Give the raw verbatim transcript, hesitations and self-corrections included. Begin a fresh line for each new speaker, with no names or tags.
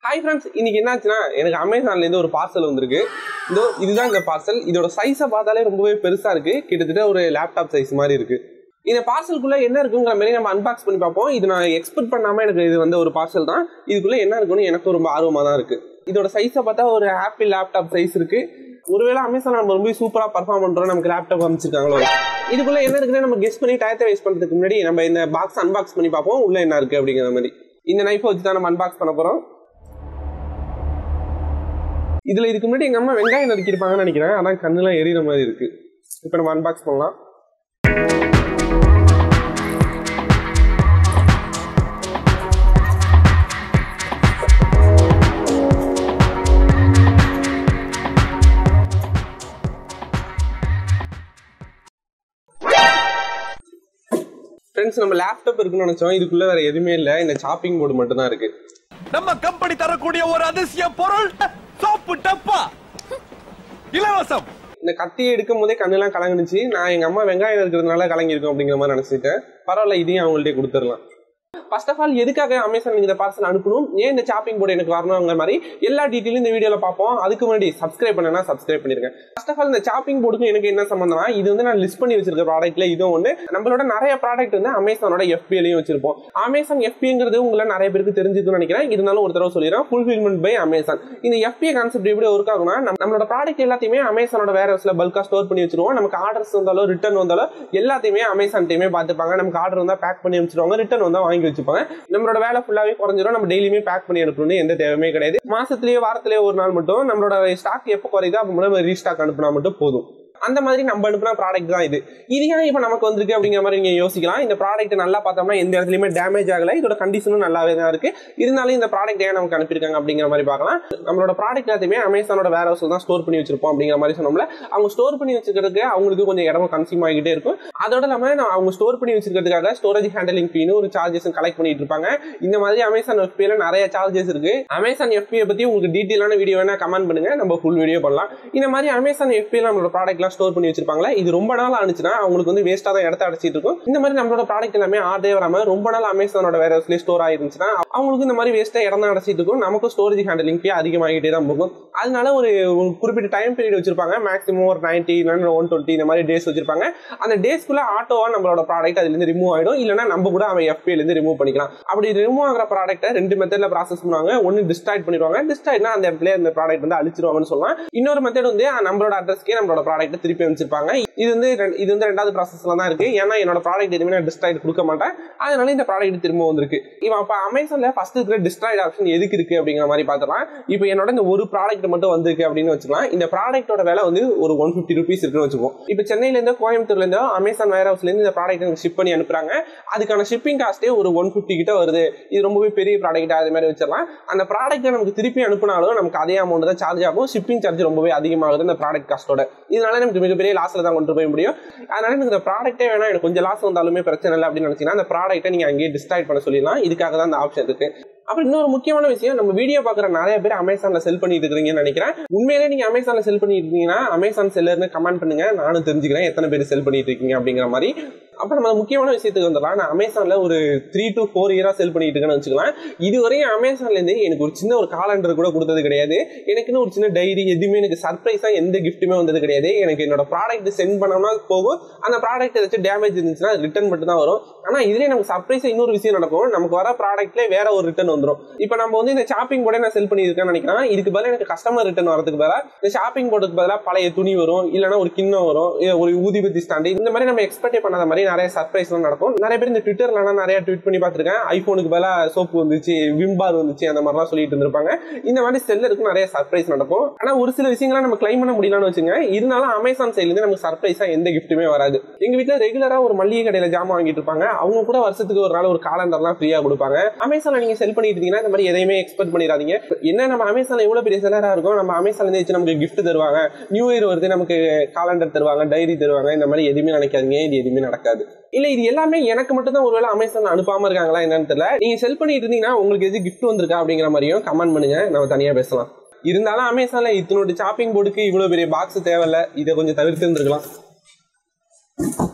Hi friends, இன்னைக்கு என்னாச்சுன்னா எனக்கு அமேசான்ல இருந்து ஒரு பார்சல் வந்திருக்கு. இதோ இதுதான் இந்த பார்சல். இதோட சைஸை பார்த்தாலே ரொம்பவே பெருசா இருக்கு. கிட்டத்தட்ட ஒரு லேப்டாப் சைஸ் மாதிரி இருக்கு. இந்த பார்சலுக்குள்ள என்ன இருக்குங்கிற மாதிரி நம்ம அன்பாக்ஸ் பண்ணி பார்ப்போம். இது நான் எக்ஸ்பெக்ட் பண்ணாம எனக்கு இது வந்து ஒரு பார்சல் தான். இதுக்குள்ள என்ன இருக்குன்னு எனக்கு ரொம்ப ஆர்வமா தான் இருக்கு. இதோட சைஸை பார்த்தா ஒரு ஆப்பிள் லேப்டாப் சைஸ் இருக்கு. ஒருவேளை அமேசான் நம்ம ரொம்ப சூப்பரா பர்ஃபார்ம் பண்றோம், நமக்கு லேப்டாப் அமைச்சிருக்காங்களோ. இதுக்குள்ள என்ன இருக்குன்னு நம்ம கெஸ் பண்ணி டயத்தை வேஸ்ட் பண்றதுக்கு முன்னாடி நம்ம இந்த பாக்ஸ் அன்பாக்ஸ் பண்ணி பார்ப்போம். உள்ள என்ன இருக்கு அப்படிங்கிற மாதிரி. இந்த நைஃபை வச்சு தான் நம்ம அன்பாக்ஸ் பண்ண போறோம். இதுல இதுக்கு முன்னாடி எங்க அம்மா வெங்காயம் நறுக்கிருப்பாங்கன்னு நினைக்கிறேன். அதான் கண்ணுலாம் எரியிற மாதிரி இருக்கு. இப்ப நம்ம அன்பாக்ஸ் பண்ணலாம். ஃப்ரெண்ட்ஸ், நம்ம லேப்டாப் இருக்குன்னு நினைச்சோம். இதுக்குள்ள வேற எதுவுமே இல்ல. இந்த சாப்பிங் போர்டு மட்டும் தான் இருக்கு.
நம்ம கம்பெனி தரக்கூடிய ஒரு அதிசய பொருள் சோப்பு டப்பா இலவசம்.
இந்த கத்தியை எடுக்கும் போதே கண்ணெல்லாம் கலங்குனுச்சு. நான் எங்க அம்மா வெங்காயம் இருக்கிறதுனால கலங்கிருக்கும் அப்படிங்கிற மாதிரி நினைச்சிட்டேன். பரவாயில்ல, இதையும் அவங்கள்ட்டே கொடுத்துடலாம். ஃபர்ஸ்ட் ஆஃப் ஆல் எதுக்காக அமேசான் இந்த பார்சல் அனுப்பணும், ஏன் இந்த சாப்பிங் போர்டு எனக்கு வரணுங்கிற மாதிரி எல்லா டீட்டெயிலும் இந்த வீடியோல பார்ப்போம். அதுக்கு முன்னாடி சப்ஸ்கிரைப் பண்ணனா சப்ஸ்கிரைப் பண்ணிருங்க. ஃபர்ஸ்ட் ஆஃப் ஆல் இந்த சாப்பிங் போர்டுக்கும் எனக்கு என்ன சம்பந்தம்னா, இது வந்து நான் லிஸ்ட் பண்ணி வச்சிருக்க ப்ராடக்ட்ல இதுவும் ஒன்று. நம்மளோட நிறைய ப்ராடக்ட் வந்து அமேசானோட எஃபிஐலையும் வச்சிருப்போம். அமேசான் எஃபிங்கிறது உங்களை நிறைய பேருக்கு தெரிஞ்சுக்கணும்னு நினைக்கிறேன். இருந்தாலும் ஒரு தடவை சொல்லிடுறேன், ஃபுல்ஃபில்மெண்ட் பை அமேசான். இந்த எஃபிஐ கான்செப்ட் எப்படி ஒர்க் ஆகும்னா, நம்மளோட ப்ராடக்ட் எல்லாத்தையுமே அமேசானோட வேற ஹவுஸ்ல பல்கா ஸ்டோர் பண்ணி வச்சிருவோம். நமக்கு ஆர்டர்ஸ் வந்தாலும் ரிட்டர்ன் வந்தாலும் எல்லாத்தையுமே அமேசான் டீமே பார்த்துப்பாங்க. நமக்கு ஆர்டர் வந்தா பேக் பண்ணி வச்சிருவாங்க, ரிட்டர்ன் வந்தா வாங்கி வச்சுப்பாங்க. நம்மளோட வேலை ஃபுல்லாவே குறைஞ்சிரும். நம்ம டெய்லியுமே பேக் பண்ணி அனுப்பணும்னு எந்த தேவையுமே கிடையாது. மாசத்திலேயே வாரத்திலேயே ஒரு நாள் மட்டும் நம்மளோட ஸ்டாக் எப்போ குறையுதோ அப்போ நம்ம ரீஸ்டாக் அனுப்புனா மட்டும் போதும். அந்த மாதிரி நம்ம அனுப்புன ப்ராடக்ட் தான் இது. இது ஏன் இப்போ நமக்கு வந்திருக்கு அப்படிங்கிற மாதிரி நீங்க யோசிக்கலாம். இந்த ப்ராடக்ட் நல்லா பார்த்தோம்னா எந்த இடத்துலயுமே டேமேஜ் ஆகல. இதோட கண்டிஷனும் நல்லாவே தான் இருக்கு. இருந்தாலும் இந்த ப்ராடக்ட் ஏன் நமக்கு அனுப்பியிருக்காங்க அப்படிங்கிற மாதிரி பார்க்கலாம். நம்மளோட ப்ராடக்ட் எல்லாத்தையுமே அமேசானோட வேற ஹவுஸ்ல தான் ஸ்டோர் பண்ணி வச்சிருப்போம் அப்படிங்கிற மாதிரி சொன்னோம்ல. அவங்க ஸ்டோர் பண்ணி வச்சிருக்கிறதுக்கு அவங்களுக்கு கொஞ்சம் இடம் கன்சியூம் ஆகிட்டே இருக்கும். அதோட இல்லாம அவங்க ஸ்டோர் பண்ணி வச்சிருக்கிறதுக்காக ஸ்டோரேஜ் ஹேண்டலிங் ஃபீனு ஒரு சார்ஜஸும் கலெக்ட் பண்ணிட்டு இருப்பாங்க. இந்த மாதிரி அமேசான் எஃபிஐல நிறைய சார்ஜஸ் இருக்கு. அமேசான் எஃபிஐ பத்தி உங்களுக்கு டீட்டெயிலான வீடியோ வேணா கமெண்ட் பண்ணுங்க, நம்ம ஃபுல் வீடியோ பண்ணலாம். இந்த மாதிரி அமேசான் எஃபிஐல நம்மளோட ப்ராடக்ட் எல்லாம் ஸ்டோர் பண்ணி வச்சிருப்பாங்களா, இது ரொம்ப நாள் ஆனிச்சுன்னா அவங்களுக்கு வந்து வேஸ்டா தான் இடத்த அடைச்சிட்டு இருக்கும். இந்த மாதிரி நம்மளோட ப்ராடக்ட் எல்லாமே ஆர்டே வராம ரொம்ப நாள் அமேசானோட வேற ஹவுஸ்ல ஸ்டோர் ஆயிருந்துச்சுன்னா அவங்களுக்கு இந்த மாதிரி வேஸ்டா இடம் தான் அடைச்சிட்டு இருக்கும். நமக்கு ஸ்டோரேஜ் ஹேண்டலிங் ஃபீ அதிகமாகிட்டே தான் போகும். அதனால ஒரு குறிப்பிட்ட டைம் பீரியட் வச்சிருப்பாங்க. மேக்ஸிமம் ஒரு நைன்டி ஒன் டுவெண்ட்டி இந்த மாதிரி டேஸ் வச்சிருப்பாங்க. அந்த டேஸ்க்குள்ள ஆட்டோவா நம்மளோட ப்ராடக்ட் அதுல இருந்து ரிமூவ் ஆயிடும். இல்லைன்னா நம்ம கூட அவன் எஃபிஐல இருந்து ரிமூவ் பண்ணிக்கலாம். அப்படி ரிமூவ் ஆகிற ப்ராடக்ட்டை ரெண்டு மெத்தட்ல ப்ராசஸ் பண்ணுவாங்க. ஒன்னு டிஸ்ட்ராய்ட் பண்ணிடுவாங்க. டிஸ்ட்ராய்ட்னா அந்த இடத்துல இந்த ப்ராடக்ட் வந்து அழிச்சிருவாங்கன்னு சொல்லலாம். இன்னொரு மெத்தட் வந்து நம்மளோட அட்ரஸ்க்கே நம்மளோட ப்ராடக்ட் திருப்பி அமைச்சிருப்பாங்க. இது வந்து இது வந்து ரெண்டாவது ப்ராசஸ்ல தான் இருக்கு. ஏன்னா என்னோட ப்ராடக்ட் எதுவுமே நான் டிஸ்ட்ராய்ட் கொடுக்க மாட்டேன். அதனால இந்த ப்ராடக்ட் திரும்ப வந்திருக்கு. இவன் அப்ப அமேசான்ல ஃபர்ஸ்ட் இருக்கிற டிஸ்ட்ராய்ட் ஆப்ஷன் எதுக்கு இருக்கு அப்படிங்கிற மாதிரி பார்த்துக்கலாம். இப்போ என்னோட இந்த ஒரு ப்ராடக்ட் மட்டும் வந்திருக்கு அப்படின்னு வச்சுக்கலாம். இந்த ப்ராடக்டோட விலை வந்து ஒரு ஒன் பிப்டி ருபீஸ் இருக்குன்னு வச்சுப்போம். இப்போ சென்னையில இருந்து கோயம்புத்தூர்ல இருந்து அமேசான் வேர் ஹவுஸ்ல இருந்து இந்த ப்ராடக்ட் எனக்கு ஷிப் பண்ணி அனுப்புறாங்க. அதுக்கான ஷிப்பிங் காஸ்டே ஒரு ஒன் பிப்டி கிட்ட வருது. இது ரொம்பவே பெரிய ப்ராடக்ட், அது மாதிரி வச்சிடலாம். அந்த ப்ராடக்ட் நமக்கு திருப்பி அனுப்பினாலும் நமக்கு அதே அமௌண்ட் தான் சார்ஜ் ஆகும். ஷிப்பிங் சார்ஜ் ரொம்பவே அதிகமாகுது இந்த ப்ராடக்ட் காஸ்டோட. இதனால நமக்கு மிகப்பெரிய லாஸ்ல தான் கொண்டு போய் முடியும். அதனால எனக்கு இந்த ப்ராடக்ட்டே வேணா, எனக்கு கொஞ்சம் லாஸ் வந்தாலுமே பிரச்சனை இல்லை அப்படின்னு நினைச்சீங்கன்னா அந்த ப்ராடக்ட்டை நீங்க அங்கேயே டிஸ்ட்ராய்ட் பண்ண சொல்லிடலாம். இதுக்காக தான் அந்த ஆப்ஷன் இருக்கு. அப்புறம் இன்னொரு முக்கியமான விஷயம், நம்ம வீடியோ பாக்குற நிறைய பேர் அமேசான்ல செல் பண்ணிட்டு இருக்கீங்கன்னு நினைக்கிறேன். உண்மையிலே நீங்க அமேசான்ல செல் பண்ணிட்டு இருக்கீங்கன்னா அமேசான் செல்லர்னு கமெண்ட் பண்ணுங்க. நானும் தெரிஞ்சுக்கிறேன் எத்தனை பேர் செல் பண்ணிட்டு இருக்கீங்க அப்படிங்கிற மாதிரி. அப்ப நம்ம முக்கியமான விஷயத்துக்கு வந்துடலாம். நான் அமேசான்ல ஒரு த்ரீ டு ஃபோர் இயரா செல் பண்ணிட்டு இருக்கேன்னு வச்சுக்கலாம். இதுவரையும் அமேசான்ல இருந்து எனக்கு ஒரு சின்ன ஒரு காலண்டர் கூட கொடுத்தது கிடையாது. எனக்குன்னு ஒரு சின்ன டைரி எதுவுமே எனக்கு சர்ப்ரைஸா எந்த கிஃப்ட்டுமே வந்தது கிடையாது. எனக்கு என்னோட ப்ராடக்ட் சென்ட் பண்ணோம்னா போகும். அந்த ப்ராடக்ட் ஏதாச்சும் டேமேஜ் இருந்துச்சுன்னா ரிட்டர்ன் மட்டும் தான் வரும். ஆனா இதுலயே நமக்கு சர்ப்ரைஸா இன்னொரு விஷயம் நடக்கும். நமக்கு வர ப்ராடக்ட்ல வேற ஒரு ரிட்டர்ன் வந்துடும். இப்ப நம்ம வந்து இந்த ஷாப்பிங் போர்டை நான் செல் பண்ணியிருக்கேன்னு நினைக்கிறேன். இதுக்கு பதிலாக எனக்கு கஸ்டமர் ரிட்டர்ன் வரதுக்கு பதிலாக இந்த ஷாப்பிங் போர்டுக்கு பதிலாக பழைய துணி வரும், இல்லைன்னா ஒரு கிண்ணம் வரும், ஒரு ஊதிபத்தி ஸ்டாண்டு, இந்த மாதிரி நம்ம எக்ஸ்பெக்ட் பண்ணாத மாதிரி நிறைய சர்ப்ரைஸ் எல்லாம் நடக்கும். நிறைய பேர் இந்த ட்விட்டர்ல நிறைய ட்வீட் பண்ணி பார்த்திருக்கேன். ஐபோனுக்கு பதிலாக சோப்பு வந்துச்சு, விம்பார் வந்துச்சு, அந்த மாதிரிலாம் சொல்லிட்டு இருந்திருப்பாங்க. இந்த மாதிரி செல்லருக்கு நிறைய சர்ப்ரைஸ் நடக்கும். ஆனா ஒரு சில விஷயங்களை நம்ம கிளைம் பண்ண முடியலாம்னு வச்சுங்க. இருந்தாலும் அமேசான் சைட்ல இருந்து நமக்கு சர்ப்ரைஸா எந்த கிஃப்ட்டுமே வராது. எங்க வீட்டுல ரெகுலரா ஒரு மளிகை கடையில ஜாமான் வாங்கிட்டு இருப்பாங்க. அவங்க கூட வருஷத்துக்கு ஒரு நாள் ஒரு காலண்டர்லாம் ஃப்ரீயா கொடுப்பாங்க. அமேசான்ல நீங்க செல் பண்ணிட்டு இருந்தீங்கன்னா இந்த மாதிரி எதையுமே எக்ஸ்பெக்ட் பண்ணிடாதீங்க. என்ன நம்ம அமேசான்ல எவ்வளவு பெரிய செல்லரா இருக்கும், நம்ம அமேசான்ல இருந்து நமக்கு கிஃப்ட் தருவாங்க, நியூ இயர் வருது நமக்கு காலண்டர் தருவாங்க, டைரி தருவாங்க, இந்த மாதிரி எதுவுமே நினைக்காதீங்க. இது எதுவுமே நடக்காது. இல்ல இது எல்லாமே எனக்கு மட்டும் தான் ஒருவேளை அமேசான் அனுப்பாம இருக்காங்களா என்னன்னு தெரியல. நீங்க செல் பண்ணிட்டு இருந்தீங்கன்னா உங்களுக்கு எது கிஃப்ட் வந்திருக்கா அப்படிங்கிற மாதிரியும் கமெண்ட் பண்ணுங்க, நம்ம தனியா பேசலாம். இருந்தாலும் அமேசான்ல இத்தனோட ஷாப்பிங் போர்டுக்கு இவ்வளவு பெரிய பாக்ஸ் தேவையில்ல. இதை கொஞ்சம் தவிர்த்து இருந்திருக்கலாம்.